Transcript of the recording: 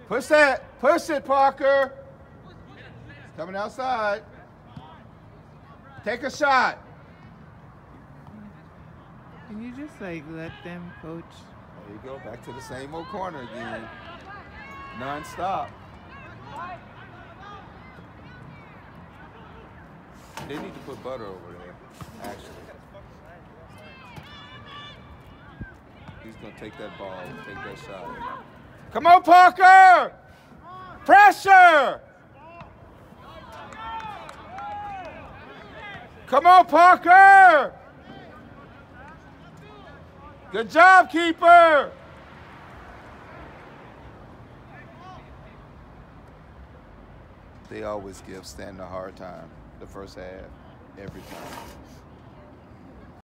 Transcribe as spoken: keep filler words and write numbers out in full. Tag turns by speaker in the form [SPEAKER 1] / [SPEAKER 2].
[SPEAKER 1] Push that. Push it, Parker. Coming outside. Take a shot.
[SPEAKER 2] Can you just like let them coach?
[SPEAKER 1] There you go. Back to the same old corner again. Non-stop. They need to put butter over there, actually. He's going to take that ball and take that shot. Come on, Parker! Pressure! Come on, Parker! Good job, keeper! They always give Stanton a hard time the first half, every time.